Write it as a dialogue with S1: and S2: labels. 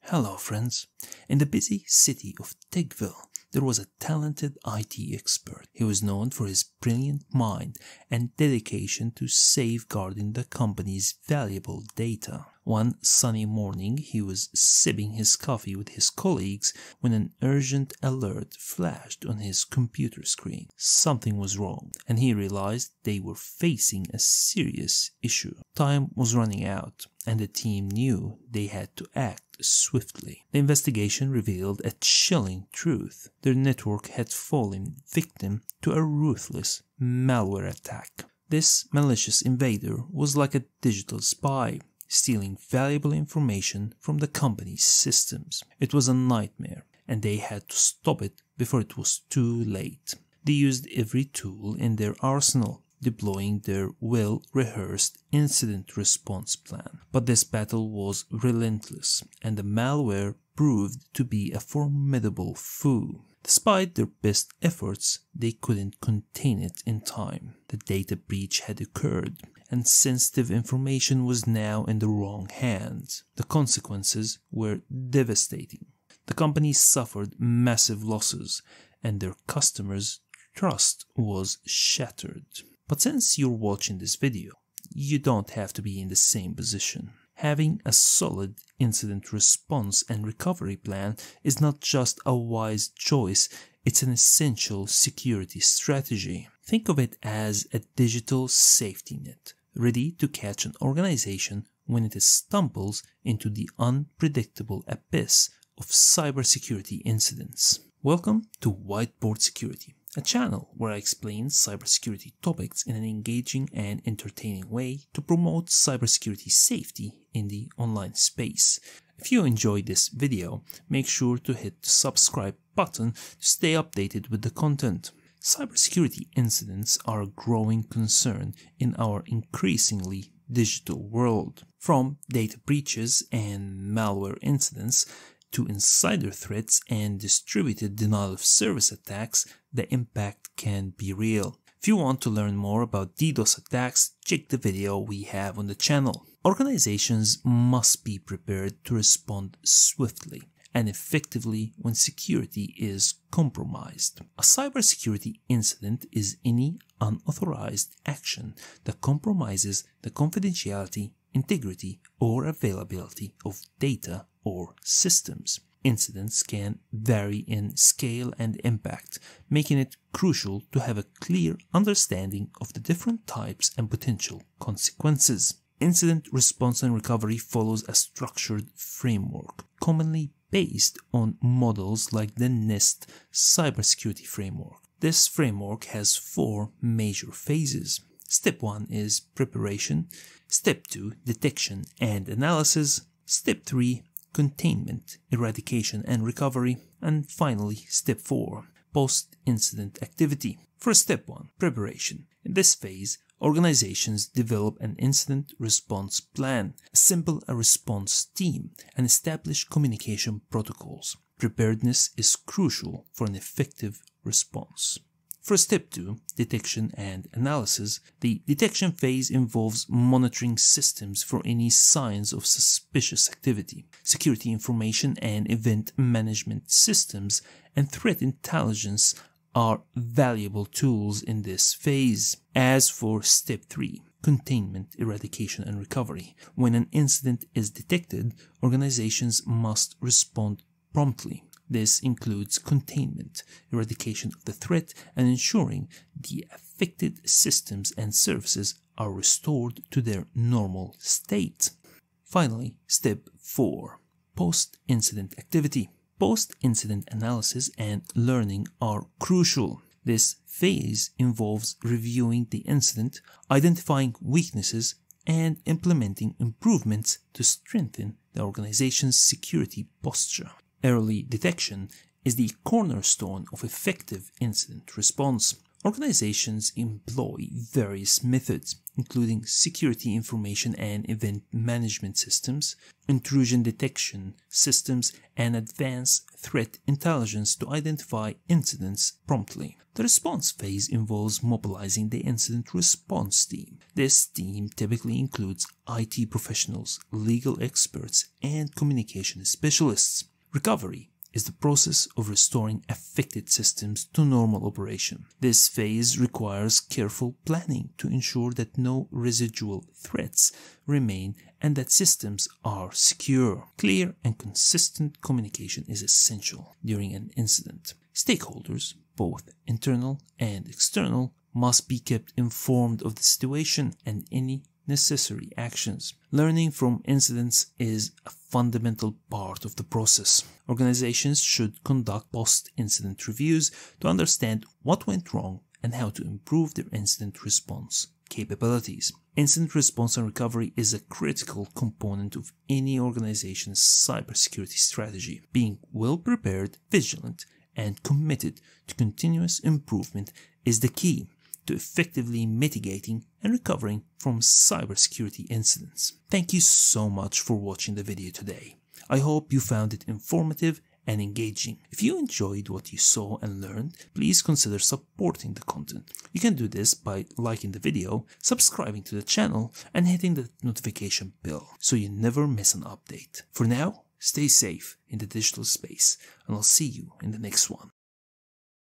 S1: Hello friends. In the busy city of Tigville, there was a talented IT expert. He was known for his brilliant mind and dedication to safeguarding the company's valuable data. One sunny morning, he was sipping his coffee with his colleagues when an urgent alert flashed on his computer screen. Something was wrong, and he realized they were facing a serious issue. Time was running out, and the team knew they had to act swiftly. The investigation revealed a chilling truth. Their network had fallen victim to a ruthless malware attack. This malicious invader was like a digital spy, stealing valuable information from the company's systems. It was a nightmare, and they had to stop it before it was too late. They used every tool in their arsenal, deploying their well-rehearsed incident response plan. But this battle was relentless, and the malware proved to be a formidable foe. Despite their best efforts, they couldn't contain it in time. The data breach had occurred, and sensitive information was now in the wrong hands. The consequences were devastating. The company suffered massive losses, and their customers' trust was shattered. But since you're watching this video, you don't have to be in the same position. Having a solid incident response and recovery plan is not just a wise choice, it's an essential security strategy. Think of it as a digital safety net, ready to catch an organization when it stumbles into the unpredictable abyss of cybersecurity incidents. Welcome to Whiteboard Security, a channel where I explain cybersecurity topics in an engaging and entertaining way to promote cybersecurity safety in the online space. If you enjoyed this video, make sure to hit the subscribe button to stay updated with the content. Cybersecurity incidents are a growing concern in our increasingly digital world. From data breaches and malware incidents to insider threats and distributed denial-of-service attacks, the impact can be real. If you want to learn more about DDoS attacks, check the video we have on the channel. Organizations must be prepared to respond swiftly and effectively when security is compromised. A cybersecurity incident is any unauthorized action that compromises the confidentiality, integrity, or availability of data or systems. Incidents can vary in scale and impact, making it crucial to have a clear understanding of the different types and potential consequences. Incident response and recovery follows a structured framework, commonly based on models like the NIST cybersecurity framework. This framework has 4 major phases. Step 1 is preparation, Step 2 detection and analysis, Step 3 containment, eradication and recovery, and finally Step 4 post-incident activity. For Step 1 preparation. In this phase, organizations develop an incident response plan, assemble a response team, and establish communication protocols. Preparedness is crucial for an effective response. For Step 2, detection and analysis, the detection phase involves monitoring systems for any signs of suspicious activity. Security information and event management systems and threat intelligence are valuable tools in this phase. As for Step 3, containment, eradication, and recovery, when an incident is detected, organizations must respond promptly. This includes containment, eradication of the threat, and ensuring the affected systems and services are restored to their normal state. Finally, Step 4, post-incident activity. Post-incident analysis and learning are crucial. This phase involves reviewing the incident, identifying weaknesses, and implementing improvements to strengthen the organization's security posture. Early detection is the cornerstone of effective incident response. Organizations employ various methods, including security information and event management systems, intrusion detection systems, and advanced threat intelligence to identify incidents promptly. The response phase involves mobilizing the incident response team. This team typically includes IT professionals, legal experts, and communication specialists. Recovery is the process of restoring affected systems to normal operation. This phase requires careful planning to ensure that no residual threats remain and that systems are secure. Clear and consistent communication is essential during an incident. Stakeholders, both internal and external, must be kept informed of the situation and any necessary actions. Learning from incidents is a fundamental part of the process. Organizations should conduct post-incident reviews to understand what went wrong and how to improve their incident response capabilities. Incident response and recovery is a critical component of any organization's cybersecurity strategy. Being well prepared, vigilant, and committed to continuous improvement is the key to effectively mitigating and recovering from cybersecurity incidents. Thank you so much for watching the video today. I hope you found it informative and engaging. If you enjoyed what you saw and learned, please consider supporting the content. You can do this by liking the video, subscribing to the channel, and hitting the notification bell so you never miss an update. For now, stay safe in the digital space, and I'll see you in the next one.